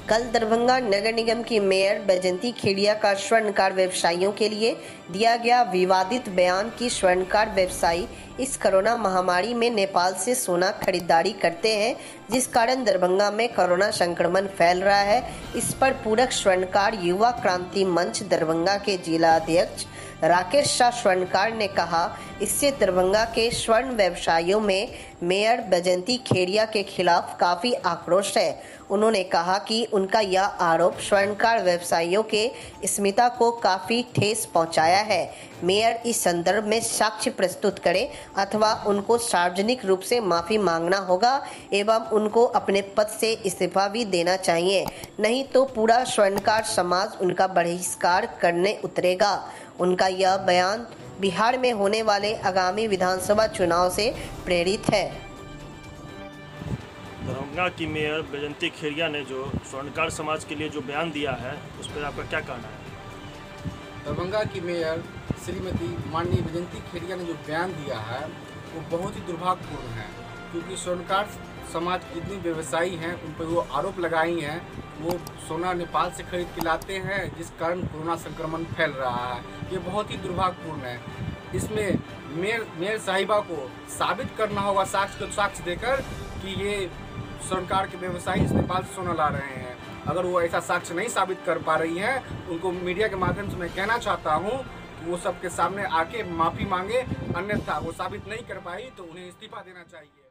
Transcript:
कल दरभंगा नगर निगम की मेयर बैजंती खेड़िया का स्वर्णकार व्यवसायियों के लिए दिया गया विवादित बयान कि स्वर्णकार व्यवसायी इस कोरोना महामारी में नेपाल से सोना खरीदारी करते हैं, जिस कारण दरभंगा में कोरोना संक्रमण फैल रहा है। इस पर पूरक स्वर्णकार युवा क्रांति मंच दरभंगा के जिला अध्यक्ष राकेश शाह स्वर्णकार ने कहा, इससे दरभंगा के स्वर्ण व्यवसायियों में मेयर बैजंती खेड़िया के खिलाफ काफी आक्रोश है। उन्होंने कहा कि उनका यह आरोप स्वर्णकार व्यवसायियों के अस्मिता को काफी ठेस पहुंचाया है। मेयर इस संदर्भ में साक्ष्य प्रस्तुत करें अथवा उनको सार्वजनिक रूप से माफी मांगना होगा एवं उनको अपने पद से इस्तीफा भी देना चाहिए, नहीं तो पूरा स्वर्णकार समाज उनका बहिष्कार करने उतरेगा। उनका यह बयान बिहार में होने वाले आगामी विधानसभा चुनाव से प्रेरित है। दरभंगा की मेयर बैजंती खेड़िया ने जो स्वर्णकार समाज के लिए जो बयान दिया है, उस पर आपका क्या कहना है? दरभंगा की मेयर श्रीमती माननीय बैजंती खेड़िया ने जो बयान दिया है वो बहुत ही दुर्भाग्यपूर्ण है, क्योंकि स्वर्णकार समाज के जितने व्यवसायी हैं उन पर वो आरोप लगाई हैं वो सोना नेपाल से खरीद के लाते हैं, जिस कारण कोरोना संक्रमण फैल रहा है। ये बहुत ही दुर्भाग्यपूर्ण है। इसमें मेयर साहिबा को साबित करना होगा साक्ष्य देकर कि ये स्वर्णकार के व्यवसायी इस नेपाल से सोना ला रहे हैं। अगर वो ऐसा साक्ष्य नहीं साबित कर पा रही हैं, उनको मीडिया के माध्यम से मैं कहना चाहता हूँ कि वो सबके सामने आके माफ़ी मांगे, अन्यथा वो साबित नहीं कर पाई तो उन्हें इस्तीफा देना चाहिए।